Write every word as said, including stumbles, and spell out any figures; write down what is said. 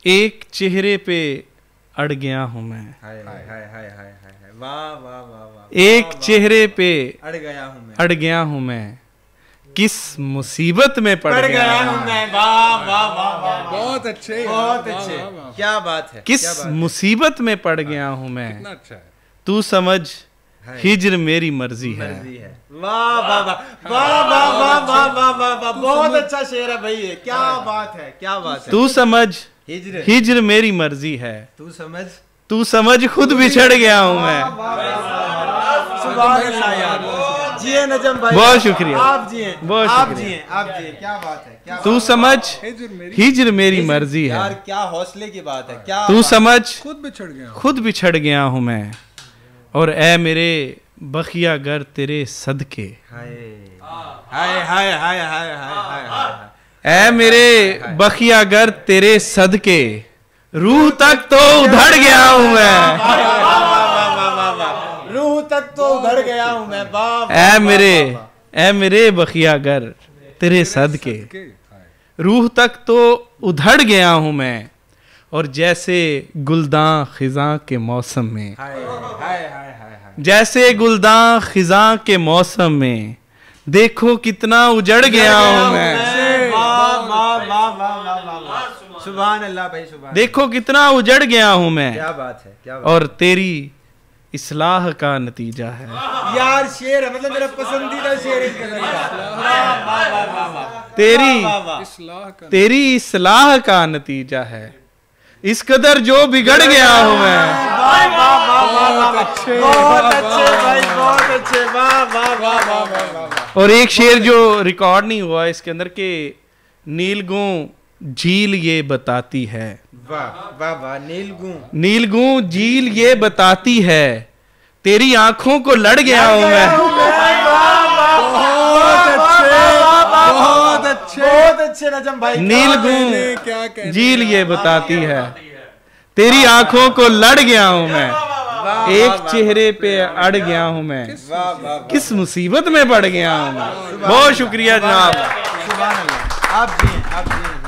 एक चेहरे पे अड़ गया हूँ मैं। हाय हाय हाय हाय हाय हाय, वाह वाह वाह वाह। एक चेहरे पे अड़ गया हूँ मैं, अड़ गया हूँ मैं, किस मुसीबत में पड़ पड़ गया गया हूँ मैं। वाह वाह वाह वाह, बहुत अच्छे, बहुत अच्छे, क्या बात है। किस क्या बात है? मुसीबत में पड़ गया हूँ मैं, कितना अच्छा है। तू समझ हाय। हिज्र मेरी मर्जी है। मर्जी है। वाह वाह वाह वाह वाह वाह वाह वाह वाह वाह, बहुत अच्छा शेर है भाई ये, क्या बात है, क्या बात है। तू समझ हिज्र हिज्र मेरी मर्जी है, तू समझ, तू समझ खुद बिछड़ गया हूँ मैं। सुभान अल्लाह यार, जिए नजम भाई, बहुत शुक्रिया, आप जिए, बहुत आप शुक्रिया। जिए, आप जिए, क्या बात है, क्या तू बात समझ हिज्र मेरी हिज्र मेरी है। मर्जी यार है, क्या हौसले की बात है, क्या तू बात समझ खुद बिछड़ गया हूं। खुद बिछड़ गया हूँ मैं, और ए मेरे बखिया गर तेरे सदके। है। हाय हाय हाय हाय हाय हाय हाय, ए मेरे बखिया गर तेरे सदके, रूह तक तो उधड़ गया हूँ मैं। वाह वाह वाह वाह वाह वाह, रूह तक तो उधड़ गया हूँ मैं। वाह वाह, ए वाह, मेरे वाह, वाह। ए मेरे बखिया गर तेरे सदके, के, हाय। रूह तक तो उधड़ गया हूँ मैं, और जैसे गुलदां खिजां के मौसम में, हाय हाय हाय हाय हाय, जैसे गुलदां खिजां के मौसम में, देखो कितना उजड़ गया हूँ मैं। वाह वाह वाह वाह वाह वाह वाह, सुभान अल्लाह भाई, सुभान। देखो कितना उजड़ गया हूँ मैं, क्या बात है, क्या बात और तेरी इस्लाह का नतीजा है। है। यार शेर है, मतलब मेरा पसंदीदा शेर है इस गजल का। वाह वाह वाह वाह वाह, तेरी वाह वाह, इस्लाह का तेरी इस्लाह का नतीजा है, इस कदर जो बिगड़ गया हूँ मैं। वाह वाह वाह वाह वाह, बहुत अच्छे, बहुत अच्छे भाई, बहुत अच्छे, वाह वाह वाह वाह वाह वाह। और एक शेर जो रिकॉर्ड नहीं हुआ इसके अंदर के, नीलगूं झील ये बताती है, वाह वाह वाह, नीलगूं नीलगूं झील ये बताती है, तेरी आंखों को लड़ गया हूँ मैं। बहुत अच्छे, बहुत अच्छे नजम भाई, नीलगूं क्या कहने झील ये बताती है, तेरी आंखों को लड़ गया हूँ मैं, एक चेहरे पे अड़ गया हूँ मैं, वाह वाह, किस मुसीबत में पड़ गया हूँ मैं। बहुत शुक्रिया जनाब। सुभान अल्लाह, आप जिए, आप जिए।